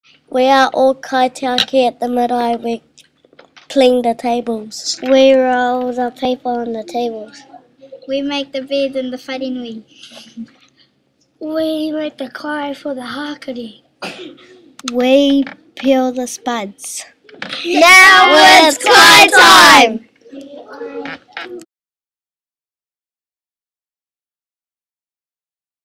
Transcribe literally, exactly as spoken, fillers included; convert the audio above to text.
We are all kaitiaki at the marae. We clean the tables. We roll the paper on the tables. We make the bed and the wharenui. We make the kai for the hakari. We peel the spuds. Now it's kaitaiki!